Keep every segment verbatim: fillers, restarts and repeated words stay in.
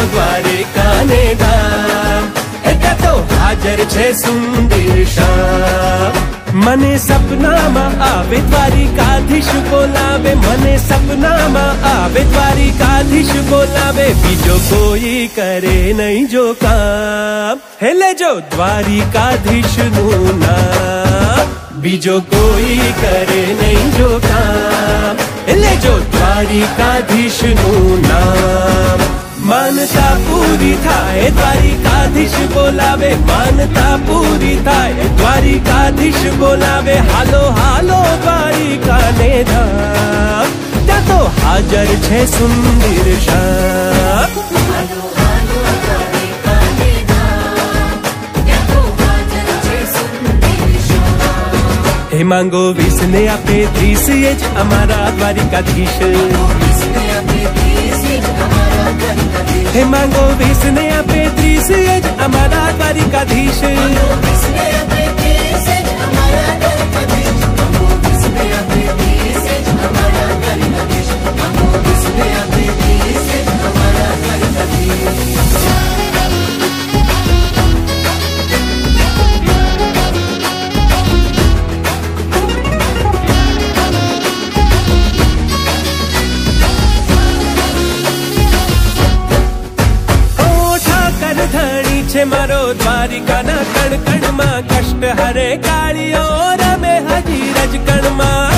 દ્વારિકાને ધામ, એટલે તો હાજર છે સુંદર શામ। મને સપનામાં આવે દ્વારિકાધીશ બોલાવે, મને સપનામાં આવે દ્વારિકાધીશ બોલાવે, બીજો કોઈ કરે નહીં જો કામ, હેલે જો દ્વારિકાધીશનું નામ, બીજો કોઈ કરે નહીં જો કામ, હેલે જો દ્વારિકાધીશનું નામ। માનતા પૂરી થાય દ્વારિકાધીશ બોલાવે, માનતા પૂરી થાય દ્વારિકાધીશ બોલાવે, હાલો હાલો દ્વારિકાને ધામ, ત્યાં તો હાજર છે સુંદર શામ। હે માંગો વીસ ને આપે ત્રીસ, એ જ અમારા દ્વારિકાધીશ। હે માંગો વીસ ને આપે ત્રીસ, એ જ અમારા દ્વારિકાધીશ। મારો દ્વારિકાના કણ કણમાં કષ્ટ હરે કાળીઓ રમે હજી રજકણમાં,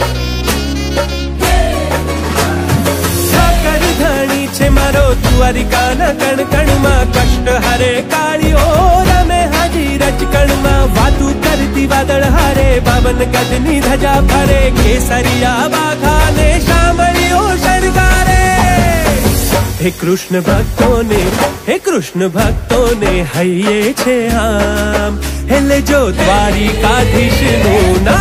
ઠાકર ધણી છે મારો દ્વારિકાના કણ કણમાં કષ્ટ હરે કાળીઓ રમે હજી રજકણમાં, વાતું કરતી વાદળ હારે બાવન ગજની ધજા ફરે, કેસરિયા વાઘાને શામળીઓ શણગારે। हे कृष्ण भक्तों ने, हे कृष्ण भक्तों ने हइये छे आम, हेले जो द्वारिकाधीश નું